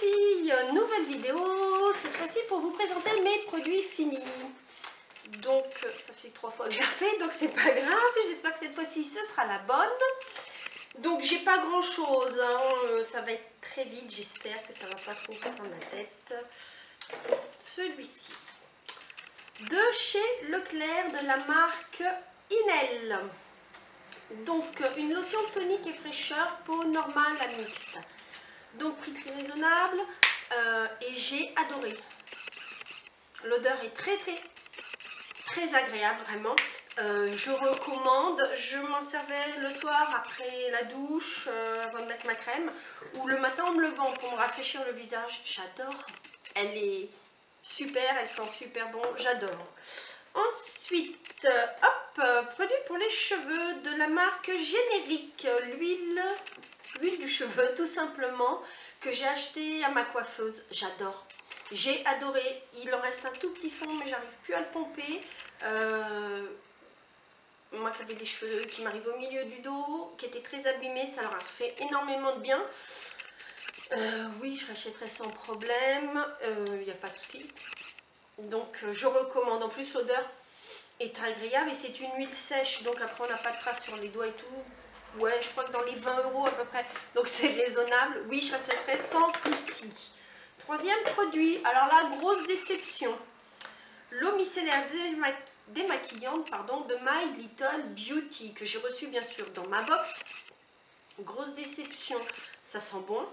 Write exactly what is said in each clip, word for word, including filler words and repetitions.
filles, nouvelle vidéo, cette fois-ci pour vous présenter mes produits finis. Donc ça fait trois fois que j'ai fait, donc c'est pas grave, j'espère que cette fois-ci ce sera la bonne. Donc j'ai pas grand chose, hein. Ça va être très vite, j'espère que ça va pas trop prendre la tête. Celui-ci, de chez Leclerc, de la marque Inel. Donc une lotion tonique et fraîcheur, peau normale à mixte. Donc prix très raisonnable euh, et j'ai adoré. L'odeur est très très très agréable vraiment. Euh, je recommande, je m'en servais le soir après la douche euh, avant de mettre ma crème ou le matin en me levant pour me rafraîchir le visage. J'adore. Elle est super, elle sent super bon, j'adore. Ensuite, hop, produit pour les cheveux de la marque Générique, l'huile l'huile du cheveu tout simplement, que j'ai acheté à ma coiffeuse. J'adore, j'ai adoré. Il en reste un tout petit fond mais j'arrive plus à le pomper. Euh, moi qui avais des cheveux qui m'arrivent au milieu du dos, qui étaient très abîmés, ça leur a fait énormément de bien. Euh, oui, je rachèterai sans problème, il n'y a pas de souci. Donc je recommande. En plus l'odeur est agréable et c'est une huile sèche, donc après on n'a pas de traces sur les doigts et tout. Ouais, je crois que dans les vingt euros à peu près, donc c'est raisonnable. Oui, je rachèterai sans souci. Troisième produit, alors là, grosse déception. L'eau micellaire déma démaquillante pardon, de My Little Beauty, que j'ai reçu bien sûr dans ma box. Grosse déception, ça sent bon,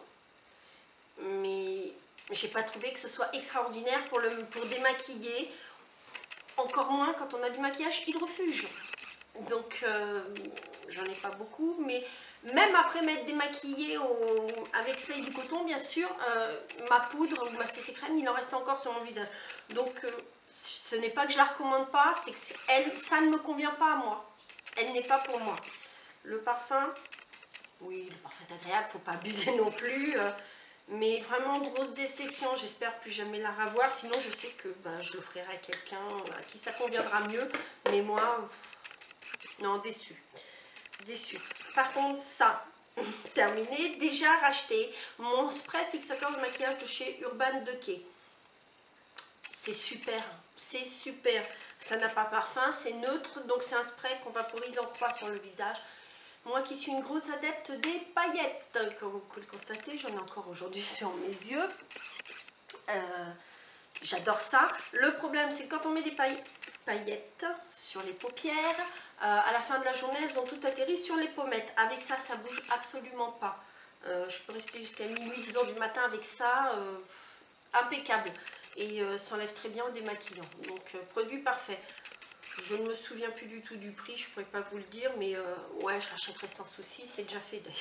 mais j'ai pas trouvé que ce soit extraordinaire pour, le, pour démaquiller. Encore moins quand on a du maquillage hydrofuge. Donc euh, j'en ai pas beaucoup, mais même après m'être démaquillée au, avec celle du coton, bien sûr, euh, ma poudre ou ma C C crème, il en reste encore sur mon visage. Donc euh, ce n'est pas que je la recommande pas, c'est que elle, ça ne me convient pas à moi. Elle n'est pas pour moi. Le parfum, oui, le parfum est agréable, faut pas abuser non plus. Euh, mais vraiment grosse déception, j'espère plus jamais la revoir, sinon je sais que ben, je l'offrirai à quelqu'un à qui ça conviendra mieux, mais moi, non, déçu, déçu. Par contre ça, terminé, déjà racheté, mon spray fixateur de maquillage de chez Urban Decay. C'est super, c'est super, ça n'a pas parfum, c'est neutre, donc c'est un spray qu'on vaporise en croix sur le visage. Moi qui suis une grosse adepte des paillettes, comme vous pouvez le constater, j'en ai encore aujourd'hui sur mes yeux. Euh, J'adore ça. Le problème, c'est que quand on met des paillettes sur les paupières, euh, à la fin de la journée, elles ont tout atterri sur les pommettes. Avec ça, ça bouge absolument pas. Euh, je peux rester jusqu'à minuit, dix heures du matin avec ça, euh, impeccable. Et euh, s'enlève très bien en démaquillant. Donc, euh, produit parfait. Je ne me souviens plus du tout du prix, je ne pourrais pas vous le dire, mais euh, ouais, je rachèterai sans souci, c'est déjà fait d'ailleurs.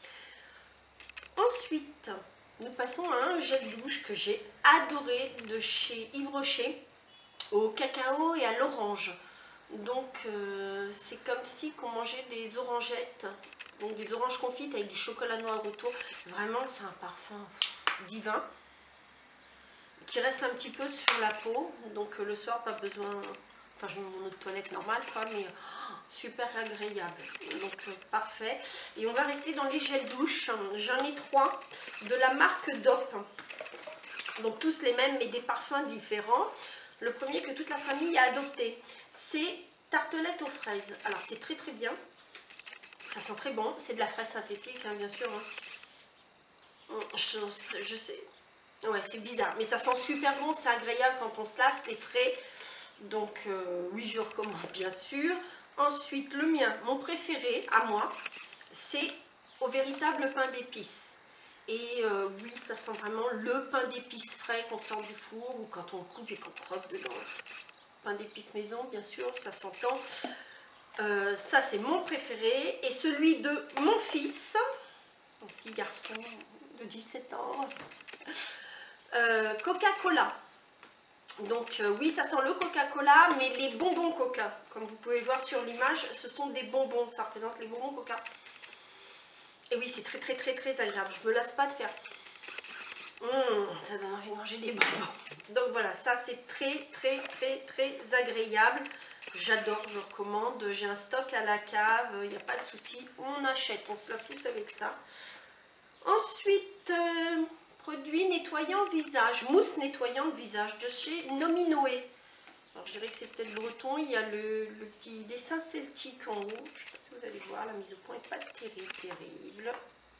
Ensuite, nous passons à un gel douche que j'ai adoré de chez Yves Rocher, au cacao et à l'orange. Donc, euh, c'est comme si on mangeait des orangettes, donc des oranges confites avec du chocolat noir autour. Vraiment, c'est un parfum divin qui reste un petit peu sur la peau, donc euh, le soir, pas besoin... Enfin, je mets mon eau de toilette normale, quoi, mais oh, super agréable. Donc, euh, parfait. Et on va rester dans les gels douche. J'en ai trois de la marque D O P. Donc, tous les mêmes, mais des parfums différents. Le premier que toute la famille a adopté, c'est tartelette aux fraises. Alors, c'est très très bien. Ça sent très bon. C'est de la fraise synthétique, hein, bien sûr. Hein. Je, je sais. Ouais, c'est bizarre. Mais ça sent super bon. C'est agréable quand on se lave. C'est frais. Donc euh, oui, je recommande bien sûr. Ensuite, le mien, mon préféré à moi, c'est au véritable pain d'épices. Et euh, oui, ça sent vraiment le pain d'épices frais qu'on sort du four ou quand on coupe et qu'on croque dedans. Pain d'épices maison, bien sûr, ça s'entend. Euh, ça, c'est mon préféré. Et celui de mon fils, mon petit garçon de dix-sept ans, euh, Coca-Cola. Donc euh, oui, ça sent le Coca-Cola, mais les bonbons Coca, comme vous pouvez voir sur l'image, ce sont des bonbons, ça représente les bonbons Coca. Et oui, c'est très très très très agréable, je me lasse pas de faire. Mmh, ça donne envie de manger des bonbons. Donc voilà, ça c'est très très très très agréable. J'adore, je recommande. J'ai un stock à la cave, il n'y a pas de souci, on achète, on se lave tous avec ça. Ensuite, euh, produit nettoyant visage, mousse nettoyante visage de chez Nominoé. Alors je dirais que c'est peut-être breton, il y a le, le petit dessin celtique en haut. Je ne sais pas si vous allez voir, la mise au point n'est pas terrible, terrible.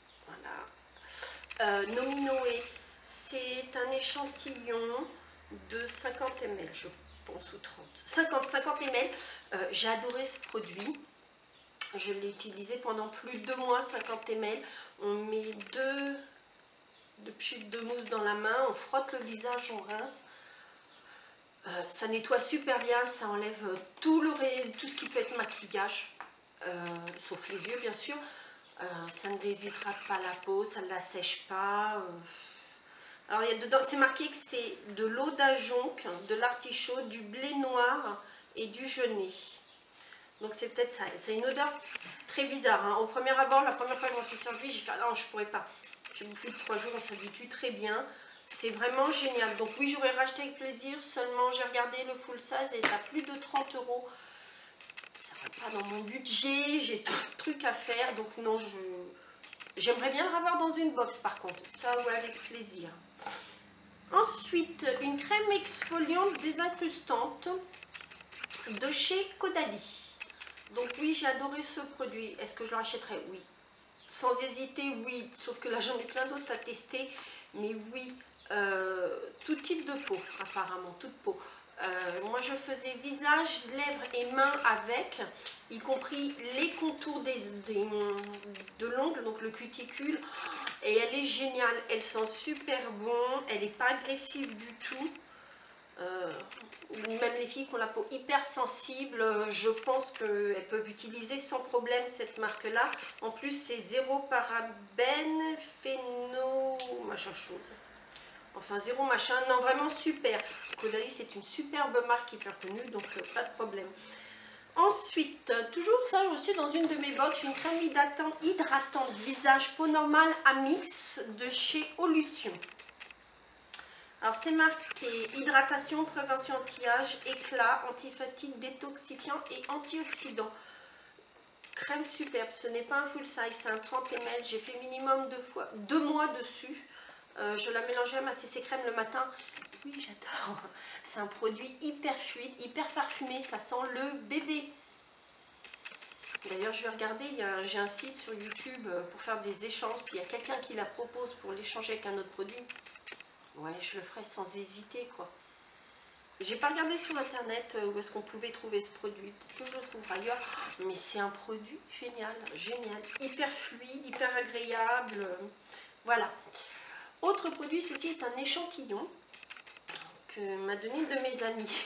Voilà. Euh, Nominoé, c'est un échantillon de cinquante millilitres, je pense, ou trente. cinquante, cinquante millilitres. Euh, J'ai adoré ce produit. Je l'ai utilisé pendant plus de deux mois, cinquante millilitres. On met deux, deux pchutes de mousse dans la main, on frotte le visage, on rince. Euh, ça nettoie super bien, ça enlève tout, le ré... tout ce qui peut être maquillage, euh, sauf les yeux bien sûr. Euh, ça ne déshydrate pas la peau, ça ne la sèche pas. Euh... Alors il y a dedans, c'est marqué que c'est de l'eau d'ajonc, de l'artichaut, du blé noir et du genêt. Donc c'est peut-être ça. C'est une odeur très bizarre. Hein. Au premier abord, la première fois que je m'en suis servie, j'ai fait ah non, je pourrais pas. Puis au bout de trois jours, on s'habitue très bien. C'est vraiment génial. Donc oui, j'aurais racheté avec plaisir. Seulement, j'ai regardé le full size et il est à plus de trente euros. Ça ne va pas dans mon budget. J'ai trop de trucs à faire. Donc non, je j'aimerais bien le avoir dans une box par contre. Ça, ouais, avec plaisir. Ensuite, une crème exfoliante désincrustante de chez Caudalie. Donc oui, j'ai adoré ce produit. Est-ce que je le rachèterais? Oui. Sans hésiter, oui. Sauf que là, j'en ai plein d'autres à tester. Mais oui, euh, tout type de peau, apparemment, toute peau. Euh, moi, je faisais visage, lèvres et mains avec, y compris les contours des, des, de l'ongle, donc le cuticule. Et elle est géniale. Elle sent super bon. Elle n'est pas agressive du tout. Euh, même les filles qui ont la peau hyper sensible, je pense qu'elles peuvent utiliser sans problème cette marque là. En plus c'est zéro parabène, phéno, machin chose, enfin zéro machin, non vraiment super. Caudalie c'est une superbe marque hyper connue, donc euh, pas de problème. Ensuite, toujours ça, j'ai reçu dans une de mes box une crème hydratante, hydratante visage peau normale Amix de chez Olution. Alors c'est marqué hydratation, prévention anti-âge, éclat, antifatigue, détoxifiant et antioxydant. Crème superbe, ce n'est pas un full size, c'est un trente millilitres. J'ai fait minimum deux fois, deux mois dessus. Euh, je la mélangeais à ma C C crème le matin. Oui, j'adore. C'est un produit hyper fluide, hyper parfumé, ça sent le bébé. D'ailleurs, je vais regarder, j'ai un site sur YouTube pour faire des échanges. S'il y a quelqu'un qui la propose pour l'échanger avec un autre produit, ouais, je le ferai sans hésiter, quoi. J'ai pas regardé sur internet où est-ce qu'on pouvait trouver ce produit. Peut-être que je le trouverai ailleurs. Mais c'est un produit génial, génial. Hyper fluide, hyper agréable. Voilà. Autre produit, ceci est un échantillon que m'a donné une de mes amies.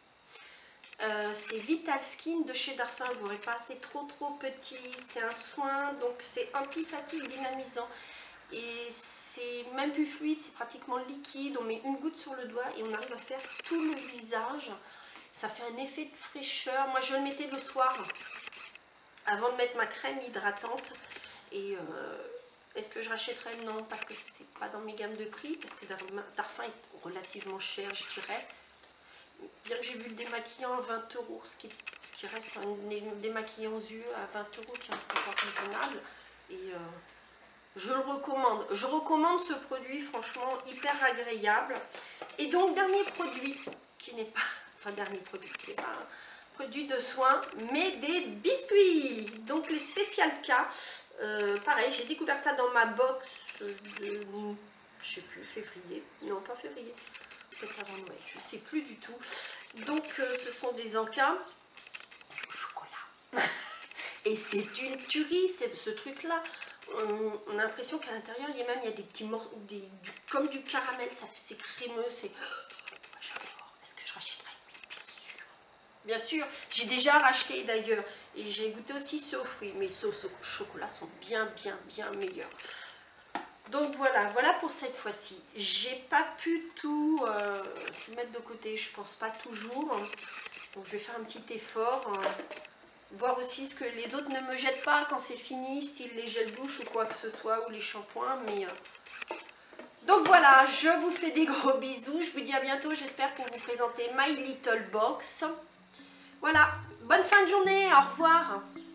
Euh, c'est Vital Skin de chez Darphin. Vous n'aurez pas, c'est trop trop petit. C'est un soin, donc c'est anti-fatigue dynamisant. Et c'est même plus fluide, c'est pratiquement liquide. On met une goutte sur le doigt et on arrive à faire tout le visage. Ça fait un effet de fraîcheur. Moi, je le mettais le soir avant de mettre ma crème hydratante. Et euh, est-ce que je rachèterais? Non, parce que c'est pas dans mes gammes de prix. Parce que Darphin est relativement cher, je dirais. Bien que j'ai vu le démaquillant à vingt euros, ce qui, ce qui reste un démaquillant aux yeux à vingt euros, qui reste encore raisonnable. Et euh, je le recommande. Je recommande ce produit, franchement, hyper agréable. Et donc, dernier produit, qui n'est pas... Enfin, dernier produit, qui n'est pas un produit de soin, mais des biscuits. Donc, les Special K. Euh, pareil, j'ai découvert ça dans ma box de... Je sais plus, février. Non, pas février. Peut-être avant Noël, je sais plus du tout. Donc, euh, ce sont des encas au chocolat. Et c'est une tuerie, ce truc-là. On, on a l'impression qu'à l'intérieur, il y a même il y a des petits morceaux, des, du, comme du caramel, ça c'est crémeux, c'est... J'adore. Est-ce que je rachèterai? Oui, bien sûr. Bien sûr, j'ai déjà racheté d'ailleurs. Et j'ai goûté aussi ceux aux fruits. Mais ceux au chocolat sont bien, bien, bien meilleurs. Donc voilà, voilà pour cette fois-ci. J'ai pas pu tout, euh, tout mettre de côté, je pense pas toujours. Donc je vais faire un petit effort. Hein. Voir aussi ce que les autres ne me jettent pas quand c'est fini, style les gels douche ou quoi que ce soit, ou les shampoings. Mais euh... Donc voilà, je vous fais des gros bisous. Je vous dis à bientôt, j'espère pour vous présenter My Little Box. Voilà, bonne fin de journée, au revoir.